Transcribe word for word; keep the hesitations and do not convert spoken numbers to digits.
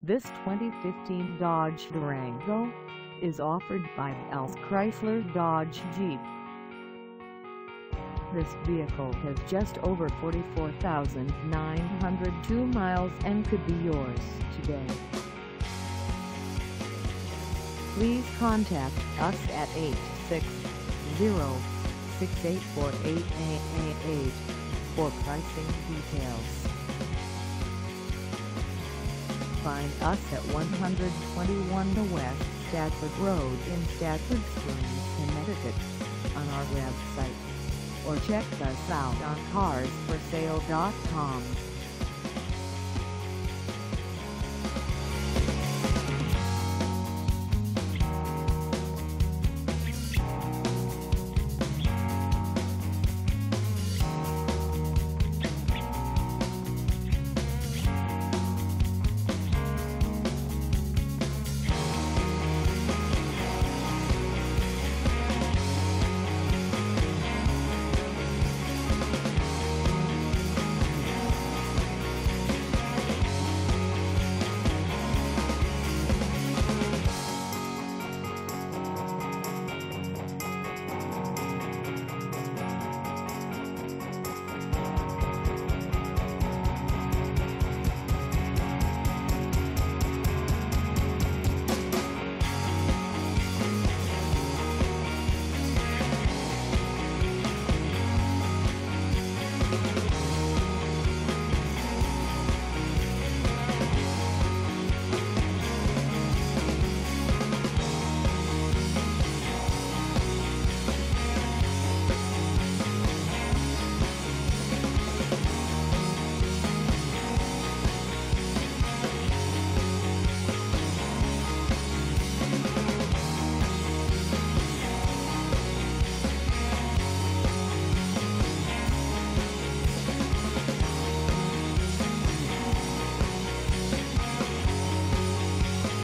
This twenty fifteen Dodge Durango is offered by Els Chrysler Dodge Jeep. This vehicle has just over forty-four thousand nine hundred two miles and could be yours today. Please contact us at eight six zero, six eight four, eight eight eight eight for pricing details. Find us at one twenty-one West Stafford Road in Stafford Springs, Connecticut, on our website, or check us out on cars for sale dot com.